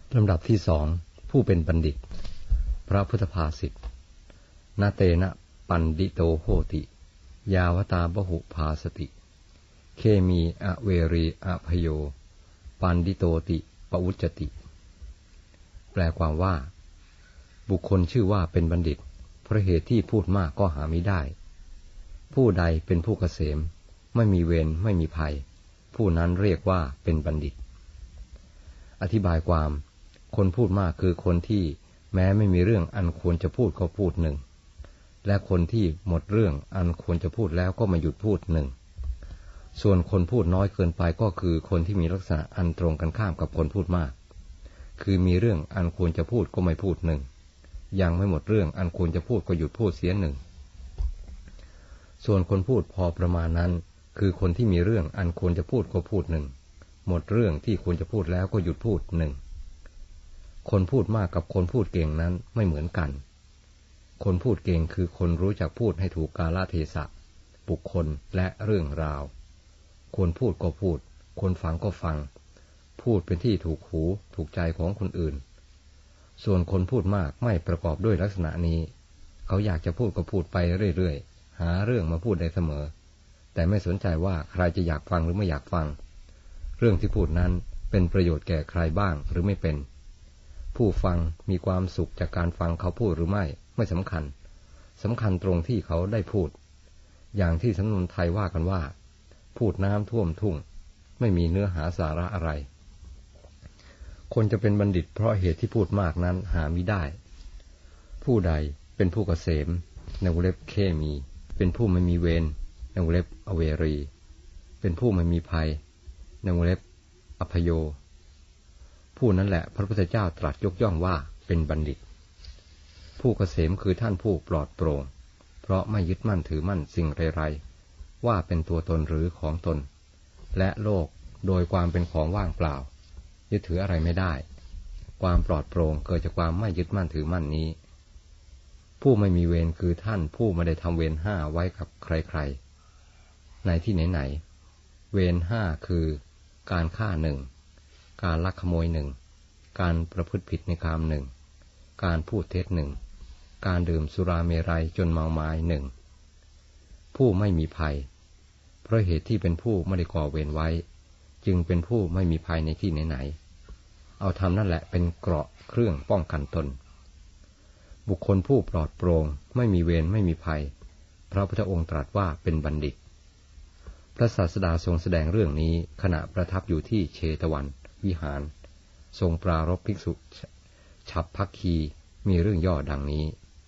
ลำดับที่สองผู้เป็นบัณฑิตพระพุทธภาษิตนาเตนะปันดิโตโหติยาวตาบหุภาสติเคมีอเวรีอภโยปันดิโตติปวุจจติแปลความว่าบุคคลชื่อว่าเป็นบัณฑิตเพราะเหตุที่พูดมากก็หามิได้ผู้ใดเป็นผู้เกษมไม่มีเวรไม่มีภัยผู้นั้นเรียกว่าเป็นบัณฑิตอธิบายความคนพูดมากคือคนที่แม้ไม่มีเรื่องอันควรจะพูดก็พูดหนึ่งและคนที่หมดเรื่องอันควรจะพูดแล้วก็มาหยุดพูดหนึ่งส่วนคนพูดน้อยเกินไปก็คือคนที่มีลักษณะอันตรงกันข้ามกับคนพูดมากคือมีเรื่องอันควรจะพูดก็ไม่พูดหนึ่งยังไม่หมดเรื่องอันควรจะพูดก็หยุดพูดเสียหนึ่งส่วนคนพูดพอประมาณนั้นคือคนที่มีเรื่องอันควรจะพูดก็พูดหนึ่งหมดเรื่องที่ควรจะพูดแล้วก็หยุดพูดหนึ่งคนพูดมากกับคนพูดเก่งนั้นไม่เหมือนกันคนพูดเก่งคือคนรู้จักพูดให้ถูกกาลเทศะบุคคลและเรื่องราวคนพูดก็พูดคนฟังก็ฟังพูดเป็นที่ถูกหูถูกใจของคนอื่นส่วนคนพูดมากไม่ประกอบด้วยลักษณะนี้เขาอยากจะพูดก็พูดไปเรื่อยๆหาเรื่องมาพูดได้เสมอแต่ไม่สนใจว่าใครจะอยากฟังหรือไม่อยากฟังเรื่องที่พูดนั้นเป็นประโยชน์แก่ใครบ้างหรือไม่เป็นผู้ฟังมีความสุขจากการฟังเขาพูดหรือไม่สำคัญตรงที่เขาได้พูดอย่างที่สำนวนไทยว่ากันว่าพูดน้ำท่วมทุ่งไม่มีเนื้อหาสาระอะไรคนจะเป็นบัณฑิตเพราะเหตุที่พูดมากนั้นหามิได้ผู้ใดเป็นผู้เกษมในวงเล็บเคมีเป็นผู้ไม่มีเวรในวงเล็บอเวรีเป็นผู้ไม่มีภัยในวงเล็บอภโยผู้นั้นแหละพระพุทธเจ้าตรัสยกย่องว่าเป็นบัณฑิตผู้เกษมคือท่านผู้ปลอดโปร่งเพราะไม่ยึดมั่นถือมั่นสิ่งไรๆว่าเป็นตัวตนหรือของตนและโลกโดยความเป็นของว่างเปล่ายึดถืออะไรไม่ได้ความปลอดโปร่งเกิดจากความไม่ยึดมั่นถือมั่นนี้ผู้ไม่มีเวรคือท่านผู้ไม่ได้ทำเวรห้าไว้กับใครๆในที่ไหนๆเวรห้าคือการฆ่าหนึ่งการลักขโมยหนึ่งการประพฤติผิดในกามหนึ่งการพูดเท็จหนึ่งการดื่มสุราเมรัยจนเมาไม้หนึ่งผู้ไม่มีภัยเพราะเหตุที่เป็นผู้ไม่ได้ก่อเวรไว้จึงเป็นผู้ไม่มีภัยในที่ไหนๆเอาธรรมนั่นแหละเป็นเกราะเครื่องป้องกันตนบุคคลผู้ปลอดโปร่งไม่มีเวรไม่มีภัยพระพุทธองค์ตรัสว่าเป็นบัณฑิตพระศาสดาทรงแสดงเรื่องนี้ขณะประทับอยู่ที่เชตวันวิหารทรงปรารภภิกษุฉัพพคีมีเรื่องย่อดังนี้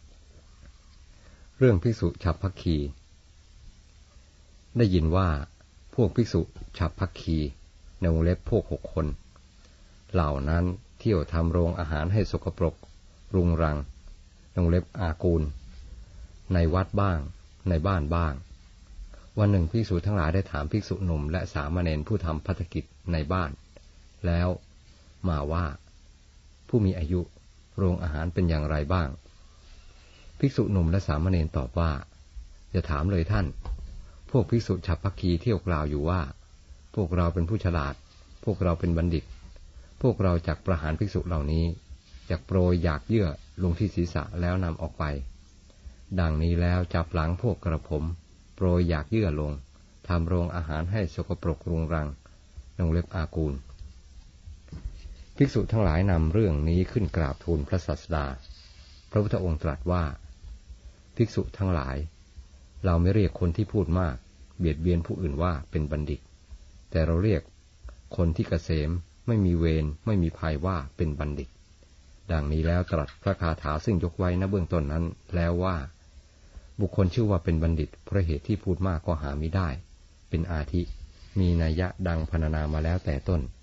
เรื่องภิกษุฉัพพคีได้ยินว่าพวกภิกษุฉัพพคีในวงเล็บพวก6 คนเหล่านั้นเที่ยวทำโรงอาหารให้สกปรกรุงรังในวงเล็บอากูลในวัดบ้างในบ้านบ้างวันหนึ่งภิกษุทั้งหลายได้ถามภิกษุหนุ่มและสามเณรผู้ทำภัตกิจในบ้านแล้วมาว่าผู้มีอายุโรงอาหารเป็นอย่างไรบ้างภิกษุหนุ่มและสามเณรตอบว่าอย่าถามเลยท่านพวกภิกษุฉัพพคีเที่ยวกล่าวอยู่ว่าพวกเราเป็นผู้ฉลาดพวกเราเป็นบัณฑิตพวกเราจักประหารภิกษุเหล่านี้จักโปรยหยากเยื่อลงที่ศีรษะแล้วนำออกไปดังนี้แล้วจับหลังพวกกระผมโปรยหยากเยื่อลงทำโรงอาหารให้สกปรกรุงรังในวงเล็บอากูลภิกษุทั้งหลายนำเรื่องนี้ขึ้นกราบทูลพระศาสดาพระพุทธองค์ตรัสว่าภิกษุทั้งหลายเราไม่เรียกคนที่พูดมากเบียดเบียนผู้อื่นว่าเป็นบัณฑิตแต่เราเรียกคนที่เกษมไม่มีเวรไม่มีภัยว่าเป็นบัณฑิตดังนี้แล้วตรัสพระคาถาซึ่งยกไว้ณเบื้องต้นนั้นแล้วว่าบุคคลชื่อว่าเป็นบัณฑิตเพราะเหตุที่พูดมากก็หามิได้เป็นอาทิมีนัยยะดังพรรณนามาแล้วแต่ต้น